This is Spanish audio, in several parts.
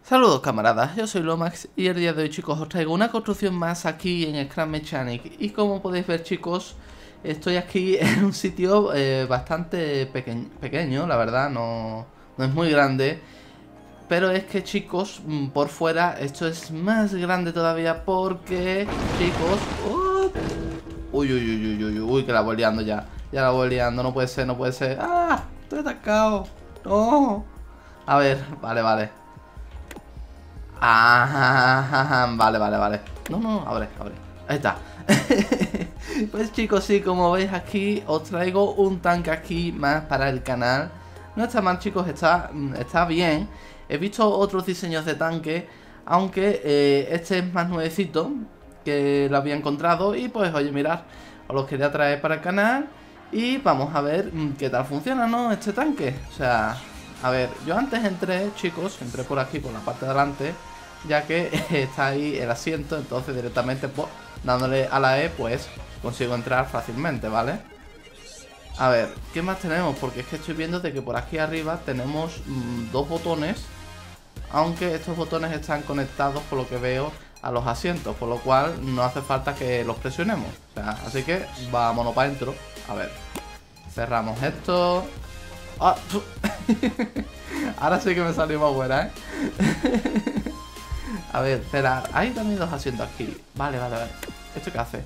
Saludos camaradas, yo soy Lomax y el día de hoy chicos os traigo una construcción más aquí en Scrap Mechanic. Y como podéis ver chicos, estoy aquí en un sitio bastante pequeño, la verdad, no es muy grande. Pero es que chicos, por fuera esto es más grande todavía porque, chicos... Uy, que la voy liando ya. Ya la voy liando, no puede ser, no puede ser. ¡Ah! Estoy atascado. No. A ver, vale. Vale. No, abre. Ahí está. Pues chicos, sí, como veis aquí, os traigo un tanque aquí más para el canal. No está mal chicos, está bien. He visto otros diseños de tanque, aunque este es más nuevecito, que lo había encontrado. Y pues oye, mirad, os los quería traer para el canal. Y vamos a ver qué tal funciona, ¿no? Este tanque. O sea, a ver, yo antes entré, chicos, entré por aquí, por la parte de adelante, ya que está ahí el asiento, entonces directamente, pues, dándole a la E, pues, consigo entrar fácilmente, ¿vale? A ver, ¿qué más tenemos? Porque es que estoy viendo de que por aquí arriba tenemos dos botones, aunque estos botones están conectados, por lo que veo, a los asientos, por lo cual no hace falta que los presionemos. O sea, así que vámonos para adentro. A ver, cerramos esto. ¡Ah! Ahora sí que me salió más buena, ¿eh? A ver, espera, hay también dos asientos aquí. Vale. ¿Esto qué hace?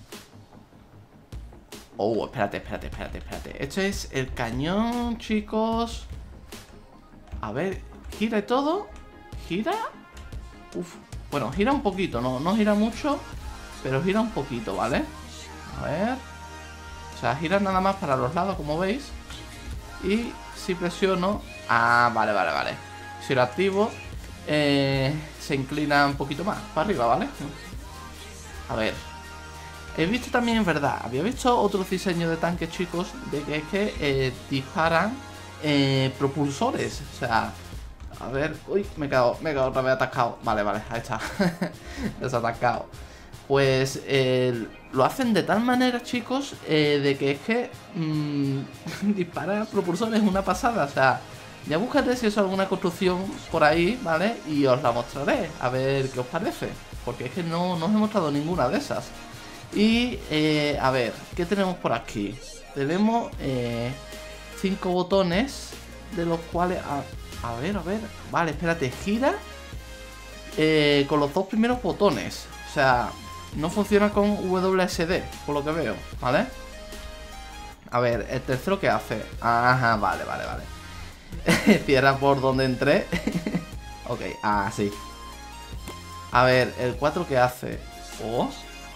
Oh, espérate. Esto es el cañón, chicos. A ver, ¿gira y todo? ¿Gira? Uf, bueno, gira un poquito, no gira mucho, pero gira un poquito, ¿vale? A ver. O sea, gira nada más para los lados, como veis. Y si presiono... Ah, vale. Si lo activo, se inclina un poquito más para arriba, ¿vale? A ver. He visto también, es verdad, había visto otros diseños de tanques, chicos, de que es que disparan propulsores. O sea, a ver... Uy, me he quedado otra vez atascado. Vale, ahí está. Desatascado. Pues lo hacen de tal manera, chicos, de que es que disparar propulsores es una pasada. O sea, ya búscate si es alguna construcción por ahí, ¿vale? Y os la mostraré, a ver qué os parece. Porque es que no os he mostrado ninguna de esas. Y, a ver, ¿qué tenemos por aquí? Tenemos 5 botones, de los cuales... A ver, vale, espérate, gira con los dos primeros botones. O sea, no funciona con WSD, por lo que veo, ¿vale? A ver, ¿el tercero qué hace? Ajá, vale. Cierra por donde entré. Ok, sí. A ver, ¿el 4 qué hace? Oh.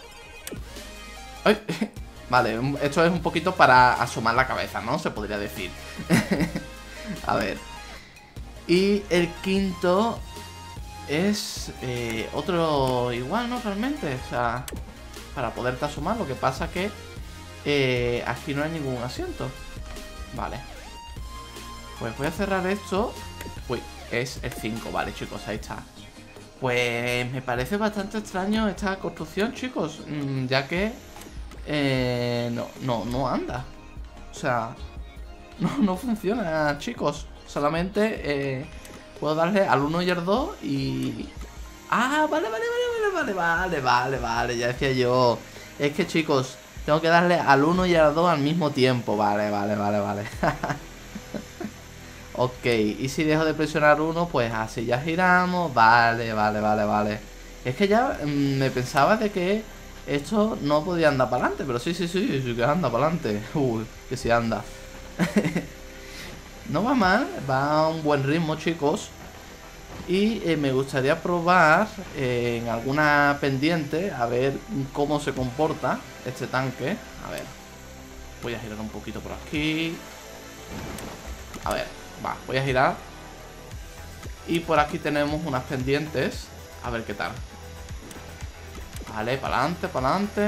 ¡Ay! Vale, esto es un poquito para asomar la cabeza, ¿no? Se podría decir. A ver. Y el quinto es otro igual, ¿no? Realmente, o sea, para poderte asomar. Lo que pasa que aquí no hay ningún asiento. Vale. Pues voy a cerrar esto. Uy, es el 5, vale, chicos, ahí está. Pues me parece bastante extraño esta construcción, chicos, ya que no anda. O sea, no funciona, chicos. Solamente puedo darle al 1 y al 2 y... Ah, vale, ya decía yo. Es que, chicos, tengo que darle al 1 y al 2 al mismo tiempo. Vale. Ok, y si dejo de presionar uno, pues así ya giramos. Vale. Es que ya me pensaba de que esto no podía andar para adelante, pero sí que anda para adelante. Uy, que sí anda. No va mal, va a un buen ritmo, chicos. Y me gustaría probar en alguna pendiente a ver cómo se comporta este tanque. A ver, voy a girar un poquito por aquí. A ver, voy a girar. Y por aquí tenemos unas pendientes. A ver qué tal. Vale, para adelante.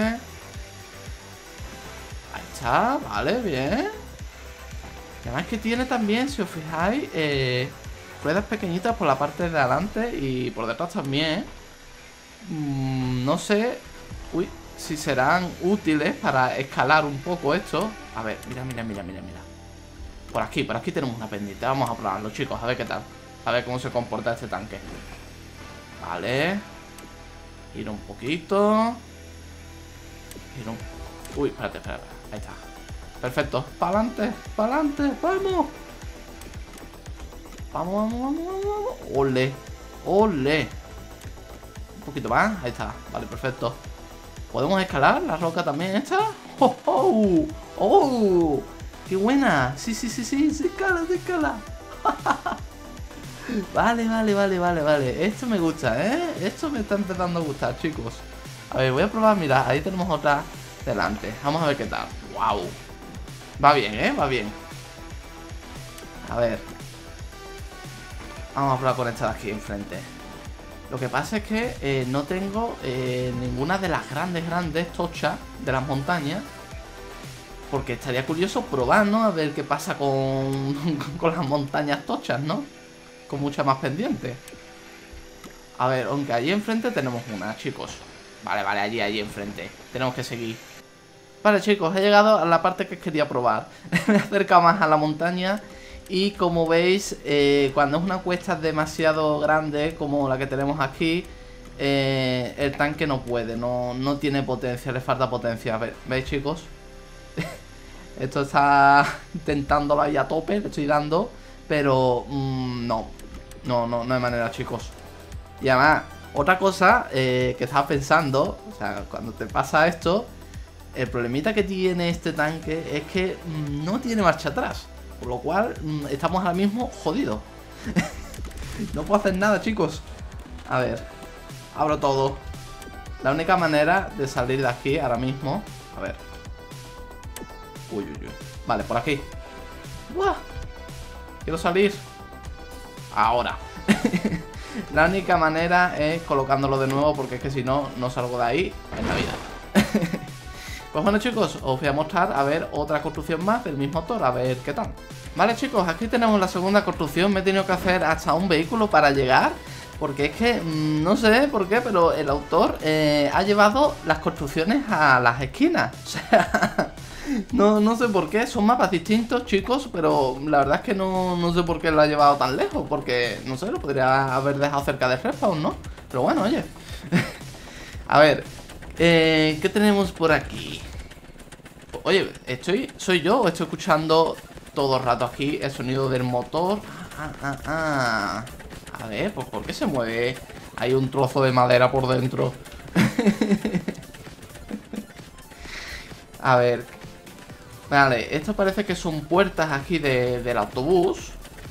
Ahí está, vale, bien. Y además que tiene también, si os fijáis, ruedas pequeñitas por la parte de adelante y por detrás también. No sé, si serán útiles para escalar un poco esto. A ver, mira. Por aquí tenemos una pendiente. Vamos a probarlo, chicos, a ver qué tal. A ver cómo se comporta este tanque. Vale. Gira un poquito. Uy, espérate. Ahí está. Perfecto. ¡Para adelante! ¡Vamos! Vamos. ¡Ole! Un poquito más. Ahí está. Vale, perfecto. ¿Podemos escalar la roca también esta? ¡Oh! ¡Qué buena! Sí, se escala. Vale. Esto me gusta, ¿eh? Esto me está empezando a gustar, chicos. A ver, voy a probar, mira, ahí tenemos otra delante. Vamos a ver qué tal. ¡Wow! Va bien, ¿eh? Va bien. A ver. Vamos a probar con esta de aquí enfrente. Lo que pasa es que no tengo ninguna de las grandes tochas de las montañas. Porque estaría curioso probar, ¿no? A ver qué pasa con las montañas tochas, ¿no? Con mucha más pendiente. A ver, aunque allí enfrente tenemos una, chicos. Vale, allí enfrente. Tenemos que seguir. Vale, chicos, he llegado a la parte que quería probar. Me he acercado más a la montaña. Y como veis, cuando es una cuesta demasiado grande, como la que tenemos aquí, el tanque no puede, no tiene potencia, le falta potencia. ¿Veis, chicos? Esto está intentándolo ahí a tope, le estoy dando. Pero no hay manera, chicos. Y además, otra cosa que estaba pensando, o sea, cuando te pasa esto, el problemita que tiene este tanque es que no tiene marcha atrás. Por lo cual, estamos ahora mismo jodidos. No puedo hacer nada, chicos. A ver, abro todo. La única manera de salir de aquí ahora mismo. A ver. Uy. Vale, por aquí. ¡Buah! Quiero salir. Ahora. La única manera es colocándolo de nuevo, porque es que si no, no salgo de ahí en la vida. Pues bueno, chicos, os voy a mostrar, a ver, otra construcción más del mismo autor, a ver qué tal. Vale, chicos, aquí tenemos la segunda construcción. Me he tenido que hacer hasta un vehículo para llegar, porque es que, no sé por qué, pero el autor ha llevado las construcciones a las esquinas. O sea, no sé por qué, son mapas distintos, chicos, pero la verdad es que no sé por qué lo ha llevado tan lejos, porque, no sé, lo podría haber dejado cerca de Respawn, ¿no? Pero bueno, oye. A ver, ¿qué tenemos por aquí? Oye, ¿soy yo o estoy escuchando todo el rato aquí el sonido del motor? A ver, pues ¿por qué se mueve? Hay un trozo de madera por dentro. A ver. Vale, esto parece que son puertas aquí del autobús.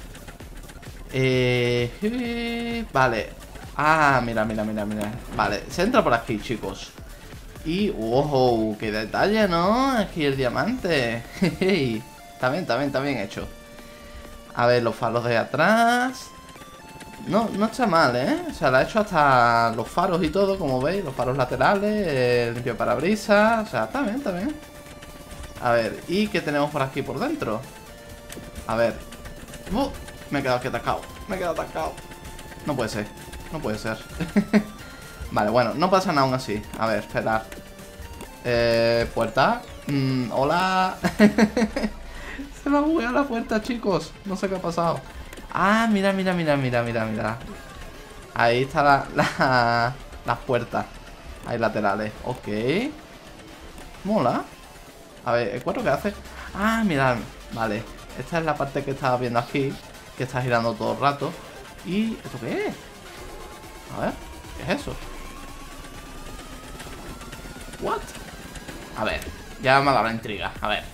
Vale. Mira. Vale, se entra por aquí, chicos. Y, wow, qué detalle, ¿no? Aquí el diamante. Está bien hecho. A ver, los faros de atrás. No está mal, ¿eh? O sea, la he hecho hasta los faros y todo, como veis. Los faros laterales, el limpio parabrisas. O sea, está bien. A ver, ¿y qué tenemos por aquí por dentro? A ver. Me he quedado aquí atascado. No puede ser. Vale, bueno, no pasa nada aún así. A ver, esperar. Puerta. Hola. Se me ha bugueado la puerta, chicos. No sé qué ha pasado. Mira. Ahí está las puertas. Ahí laterales. Ok. Mola. A ver, ¿el cuadro qué hace? Mirad. Vale. Esta es la parte que estaba viendo aquí, que está girando todo el rato. ¿Y esto qué es? A ver, ¿qué es eso? ¿What? A ver, ya me ha dado la intriga. A ver.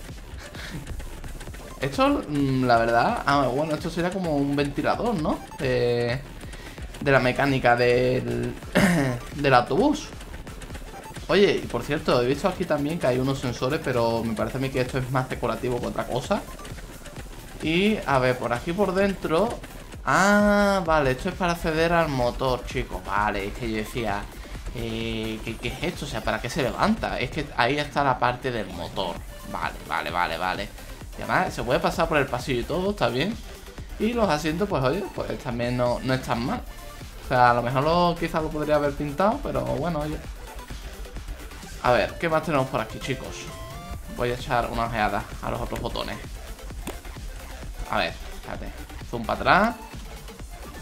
Esto, la verdad... bueno, esto sería como un ventilador, ¿no? De la mecánica del autobús. Oye, y por cierto, he visto aquí también que hay unos sensores, pero me parece a mí que esto es más decorativo que otra cosa. Y, a ver, por aquí por dentro... vale, esto es para acceder al motor, chicos. Vale, es que yo decía... ¿qué es esto? O sea, ¿para qué se levanta? Es que ahí está la parte del motor. Vale. Y además, se puede pasar por el pasillo y todo, está bien. Y los asientos, pues oye, pues también no están mal. O sea, a lo mejor quizás lo podría haber pintado, pero bueno, oye. A ver, ¿qué más tenemos por aquí, chicos? Voy a echar una ojeada a los otros botones. A ver, espérate. Zoom para atrás.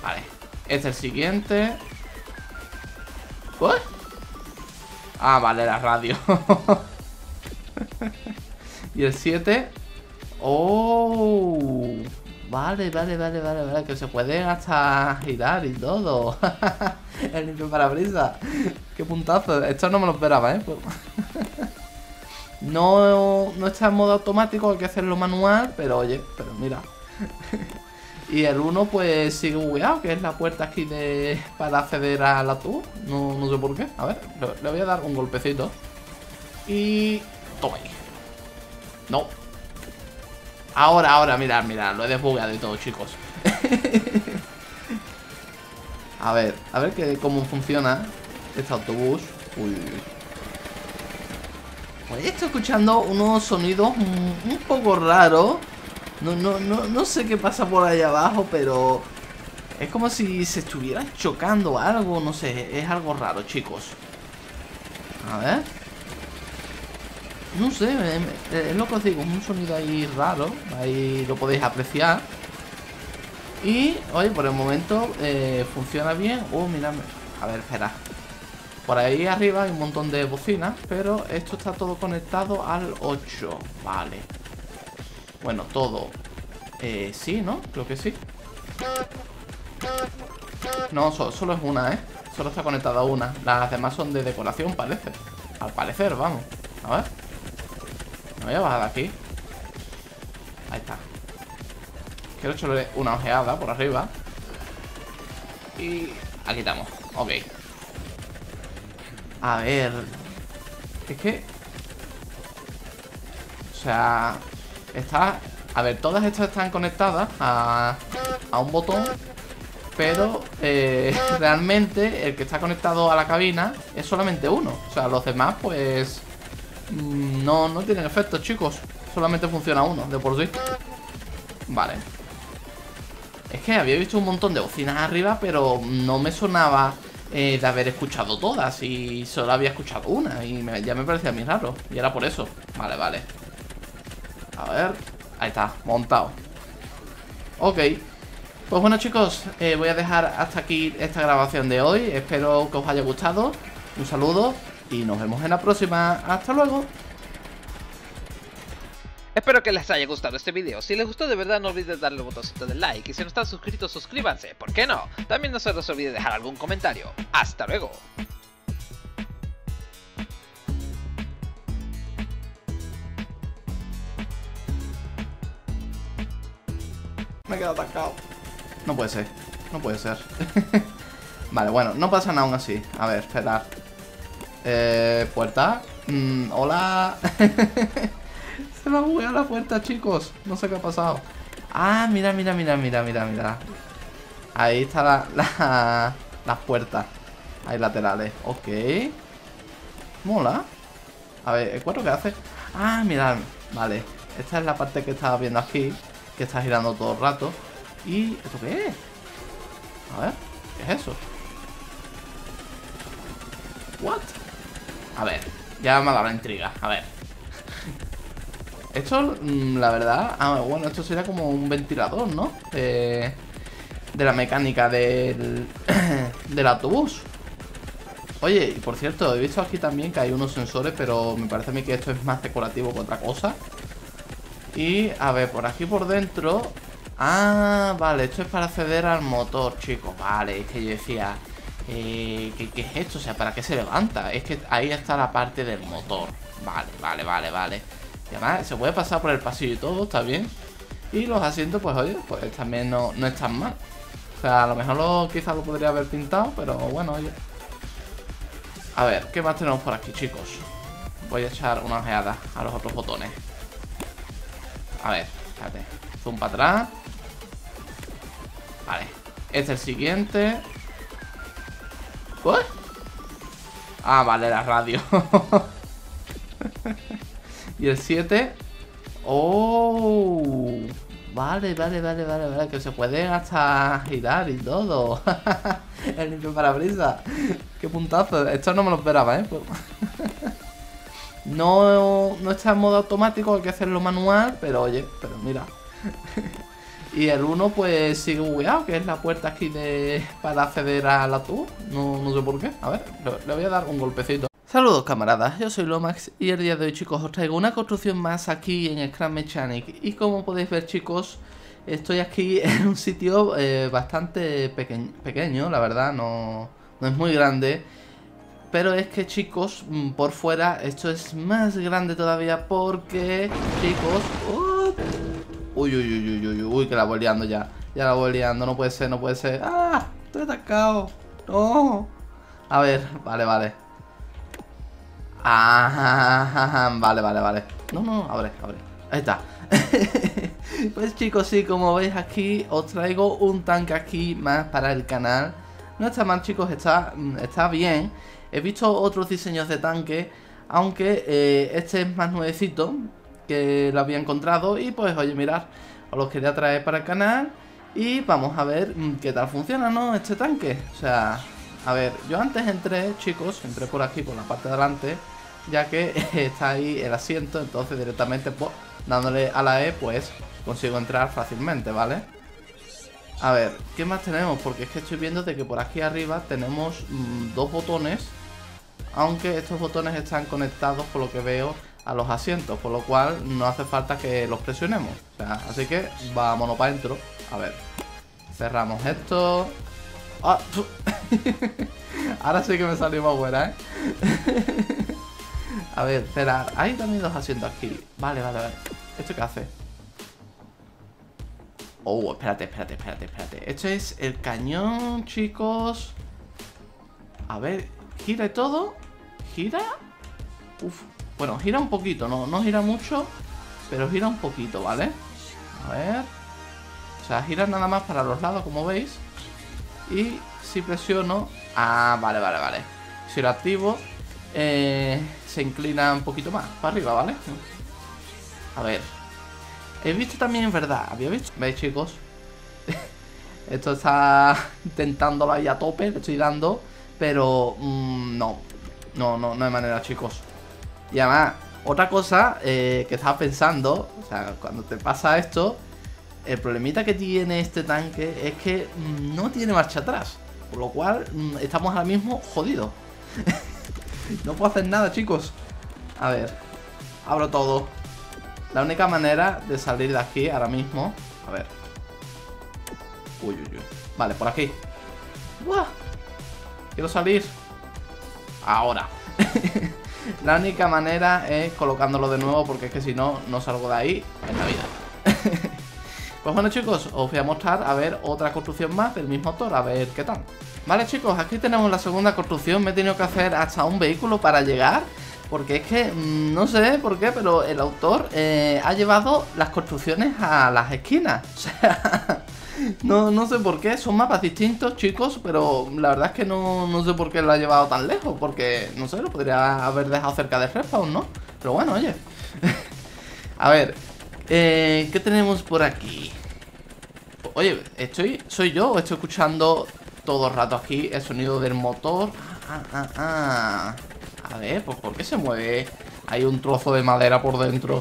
Vale. Este es el siguiente. ¿Qué? Ah, vale, la radio. Y el 7. Oh. Vale, que se pueden hasta girar y todo. El limpio parabrisas. Qué puntazo. Esto no me lo esperaba, ¿eh? No está en modo automático, hay que hacerlo manual, pero oye, pero mira. Y el 1 pues sigue bugueado, que es la puerta aquí para acceder a la tubo. No sé por qué. A ver, le voy a dar un golpecito. Y... toma ahí. No. Ahora, mirad, lo he desbugueado y todo, chicos. A ver cómo funciona este autobús. Uy. Pues estoy escuchando unos sonidos un poco raros. No sé qué pasa por ahí abajo, pero es como si se estuviera chocando algo, no sé, es algo raro, chicos. A ver. No sé, es lo que os digo, es un sonido ahí raro, ahí lo podéis apreciar. Y, oye, por el momento funciona bien. Mira, a ver, espera. Por ahí arriba hay un montón de bocinas, pero esto está todo conectado al 8. Vale. Bueno, todo. Sí, ¿no? Creo que sí. No, solo es una, ¿eh? Solo está conectada a una. Las demás son de decoración, parece. Al parecer, vamos. A ver. Me voy a bajar de aquí. Ahí está. Quiero echarle una ojeada por arriba. Y aquí estamos. Ok. A ver. Es que... o sea... está... a ver, todas estas están conectadas a un botón. Pero realmente el que está conectado a la cabina es solamente uno. O sea, los demás pues... no tienen efectos, chicos. Solamente funciona uno, de por sí. Vale. Es que había visto un montón de bocinas arriba, pero no me sonaba de haber escuchado todas. Y solo había escuchado una. Y ya me parecía muy raro. Y era por eso. Vale. A ver. Ahí está, montado. Ok. Pues bueno, chicos, voy a dejar hasta aquí esta grabación de hoy. Espero que os haya gustado. Un saludo y nos vemos en la próxima. Hasta luego. Espero que les haya gustado este video. Si les gustó de verdad, no olviden darle el botoncito del like. Y si no están suscritos, suscríbanse. ¿Por qué no? También no se les olvide dejar algún comentario. ¡Hasta luego! Me he quedado atascado. No puede ser. No puede ser. Vale, bueno, no pasa nada aún así. A ver, esperad. Puerta. Hola. Se me ha bugueado la puerta, chicos. No sé qué ha pasado. Ah, mira. Ahí está las puertas. Ahí laterales. Ok. Mola. A ver, ¿el cuadro qué hace? Ah, mirad. Vale. Esta es la parte que estaba viendo aquí. Que está girando todo el rato. ¿Y esto qué es? A ver, ¿qué es eso? ¿What? A ver, ya me ha dado la intriga. A ver. Esto, la verdad... ah, bueno, esto sería como un ventilador, ¿no? De la mecánica del autobús. Oye, y por cierto, he visto aquí también que hay unos sensores, pero me parece a mí que esto es más decorativo que otra cosa. Y, a ver, por aquí por dentro... ah, vale, esto es para acceder al motor, chicos. Vale, es que yo decía... ¿qué es esto? O sea, ¿para qué se levanta? Es que ahí está la parte del motor. Vale. Y además se puede pasar por el pasillo y todo, está bien. Y los asientos, pues oye, pues también no están mal. O sea, a lo mejor quizás lo podría haber pintado, pero bueno, oye. A ver, ¿qué más tenemos por aquí, chicos? Voy a echar una ojeada a los otros botones. A ver, espérate. Zoom para atrás. Vale. Este es el siguiente. ¿Qué? Ah, vale, la radio. Y el 7. Oh. Vale. Que se pueden hasta girar y todo. El limpio parabrisas. Qué puntazo. Esto no me lo esperaba, ¿eh? No está en modo automático, hay que hacerlo manual. Pero oye, pero mira. Y el 1 pues sigue bugueado, que es la puerta aquí para acceder a la tubo. No sé por qué. A ver, le voy a dar un golpecito. Saludos camaradas, yo soy Lomax y el día de hoy chicos os traigo una construcción más aquí en Scratch Mechanic. Y como podéis ver chicos, estoy aquí en un sitio bastante pequeño, la verdad, no es muy grande. Pero es que chicos, por fuera esto es más grande todavía porque, chicos... Uy, que la voy liando ya. Ya la voy liando, no puede ser, no puede ser. ¡Ah! Estoy atascado. No. A ver, vale. Ah, vale. No, abre. Ahí está. Pues chicos, sí, como veis aquí, os traigo un tanque aquí más para el canal. No está mal chicos, está bien. He visto otros diseños de tanque, aunque este es más nuevecito, que lo había encontrado. Y pues oye, mirad, os los quería traer para el canal. Y vamos a ver qué tal funciona, ¿no? Este tanque. O sea, a ver, yo antes entré, chicos, entré por aquí, por la parte de adelante, ya que está ahí el asiento. Entonces directamente, pues, dándole a la E, pues consigo entrar fácilmente, ¿vale? A ver, ¿qué más tenemos? Porque es que estoy viendo de que por aquí arriba tenemos dos botones, aunque estos botones están conectados, por lo que veo, a los asientos, por lo cual no hace falta que los presionemos. O sea, así que vámonos para adentro. A ver, cerramos esto. ¡Ah! Ahora sí que me salió más buena, ¿eh? A ver, espera, hay también dos asientos aquí. Vale. ¿Esto qué hace? Oh, espérate. Esto es el cañón, chicos. A ver, ¿gira y todo? ¿Gira? Uf. Bueno, gira un poquito, no gira mucho, pero gira un poquito, ¿vale? A ver. O sea, gira nada más para los lados, como veis. Y si presiono... Ah, vale. Si lo activo, se inclina un poquito más para arriba, ¿vale? A ver. He visto también, en verdad, había visto... ¿Veis, chicos? Esto está intentándolo ahí a tope, le estoy dando. Pero no hay manera, chicos. Y además, otra cosa que estaba pensando, o sea, cuando te pasa esto, el problemita que tiene este tanque es que no tiene marcha atrás. Por lo cual, estamos ahora mismo jodidos. No puedo hacer nada, chicos. A ver, abro todo. La única manera de salir de aquí ahora mismo... A ver. Uy. Vale, por aquí. ¡Buah! Quiero salir. Ahora. La única manera es colocándolo de nuevo, porque es que si no, no salgo de ahí en la vida. Pues bueno chicos, os voy a mostrar a ver otra construcción más del mismo autor, a ver qué tal. Vale chicos, aquí tenemos la segunda construcción. Me he tenido que hacer hasta un vehículo para llegar, porque es que no sé por qué, pero el autor ha llevado las construcciones a las esquinas. O sea, no sé por qué, son mapas distintos chicos, pero la verdad es que no sé por qué lo ha llevado tan lejos, porque no sé, lo podría haber dejado cerca de Respawn, ¿no? Pero bueno, oye. A ver, ¿qué tenemos por aquí? Oye, ¿soy yo o estoy escuchando todo el rato aquí el sonido del motor? A ver, pues ¿por qué se mueve? Hay un trozo de madera por dentro.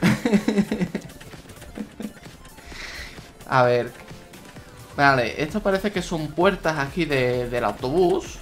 A ver. Vale, esto parece que son puertas aquí del autobús.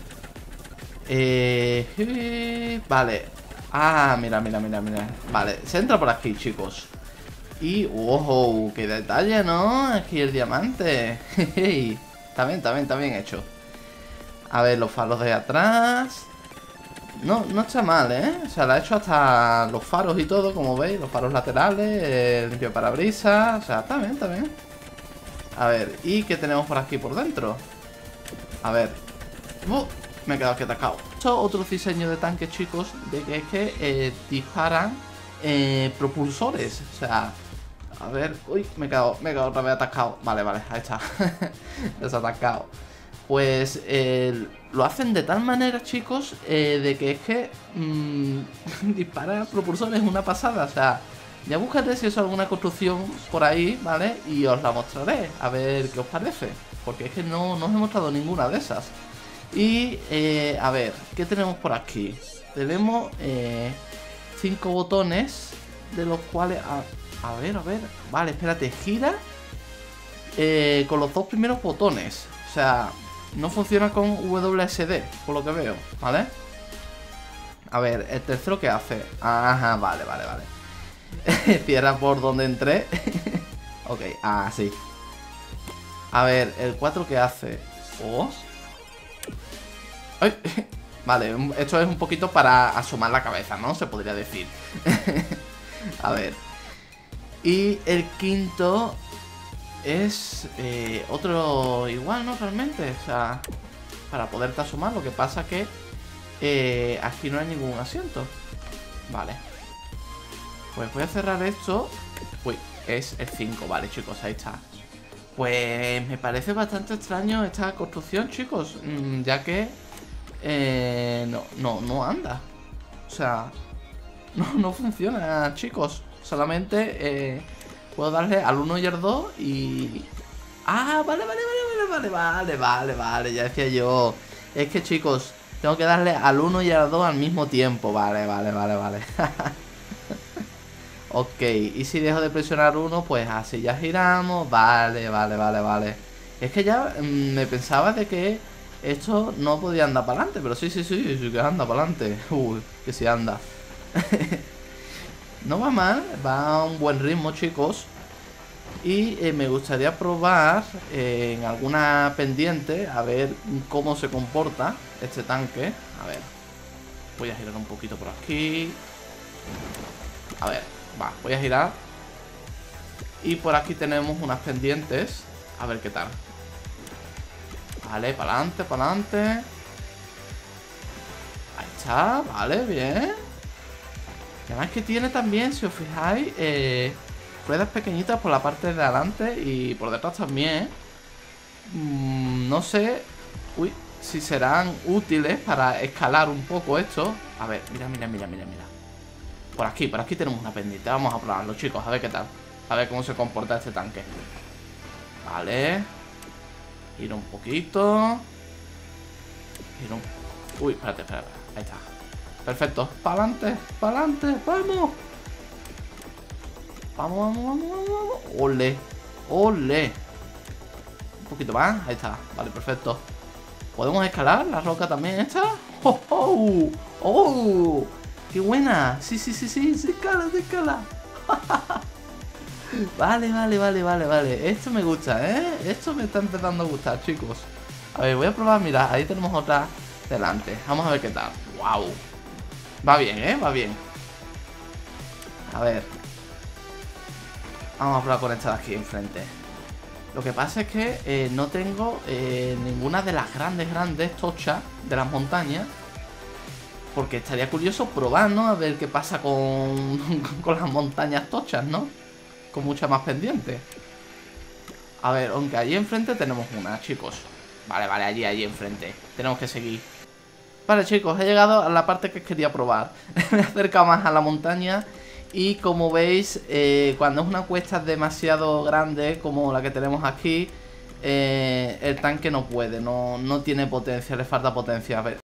Vale. Ah, mira. Vale, se entra por aquí, chicos. Y, ¡wow! ¡Qué detalle!, ¿no? Aquí el diamante. Está bien hecho. A ver, los faros de atrás. No está mal, ¿eh? O sea, le ha hecho hasta los faros y todo, como veis. Los faros laterales, el limpio parabrisas. O sea, está bien. A ver, ¿y qué tenemos por aquí por dentro? A ver. Me he quedado aquí atascado. Esto es otro diseño de tanque, chicos, de que es que disparan propulsores. O sea, a ver. Uy, me he quedado otra vez atascado. Vale, ahí está. Desatascado. Pues lo hacen de tal manera, chicos, de que es que disparar propulsores es una pasada. O sea, ya buscaré si es alguna construcción por ahí, ¿vale? Y os la mostraré, a ver qué os parece. Porque es que no os he mostrado ninguna de esas. Y, a ver, ¿qué tenemos por aquí? Tenemos 5 botones, de los cuales... A ver, vale, espérate, gira con los dos primeros botones. O sea, no funciona con WSD, por lo que veo, ¿vale? A ver, el tercero, ¿qué hace? Ajá, vale. Cierra por donde entré. Ok, sí. A ver, el 4, ¿qué hace? Oh. ¡Ay! Vale, esto es un poquito para asomar la cabeza, ¿no? Se podría decir. A ver. Y el quinto es otro igual, ¿no? Realmente, o sea, para poderte asomar. Lo que pasa que aquí no hay ningún asiento. Vale. Pues voy a cerrar esto. Uy, es el 5, vale, chicos, ahí está. Pues me parece bastante extraño esta construcción, chicos, ya que no anda. O sea, no funciona, chicos. Solamente puedo darle al 1 y al 2 y... Ah, vale. Ya decía yo. Es que, chicos, tengo que darle al 1 y al 2 al mismo tiempo. Vale. Ok, y si dejo de presionar 1, pues así ya giramos. Vale. Es que ya me pensaba de que esto no podía andar para adelante, pero sí que anda para adelante. Uy, que sí anda. No va mal, va a un buen ritmo, chicos. Y me gustaría probar en alguna pendiente a ver cómo se comporta este tanque. A ver, voy a girar un poquito por aquí. A ver, voy a girar. Y por aquí tenemos unas pendientes. A ver qué tal. Vale, para adelante. Ahí está, vale, bien. Y además que tiene también, si os fijáis, ruedas pequeñitas por la parte de adelante y por detrás también. No sé, si serán útiles para escalar un poco esto. A ver, mira. Por aquí tenemos una pendiente. Vamos a probarlo, chicos, a ver qué tal. A ver cómo se comporta este tanque. Vale. Giro un poquito. Uy, espérate. Ahí está. Perfecto. Para adelante. Vamos. Vamos. Ole. Un poquito más. Ahí está. Vale, perfecto. ¿Podemos escalar la roca también esta? ¡Oh! ¡Qué buena! Sí. Se escala. Vale. Esto me gusta, ¿eh? Esto me está empezando a gustar, chicos. A ver, voy a probar. Mira, ahí tenemos otra delante. Vamos a ver qué tal. ¡Wow! Va bien, ¿eh? Va bien. A ver. Vamos a probar con esta de aquí enfrente. Lo que pasa es que no tengo ninguna de las grandes tochas de las montañas. Porque estaría curioso probar, ¿no? A ver qué pasa con las montañas tochas, ¿no? Con mucha más pendiente. A ver, aunque allí enfrente tenemos una, chicos. Vale, allí enfrente. Tenemos que seguir. Vale, chicos, he llegado a la parte que quería probar. Me acerca más a la montaña. Y como veis, cuando es una cuesta demasiado grande, como la que tenemos aquí, el tanque no puede, no tiene potencia, le falta potencia. A ver.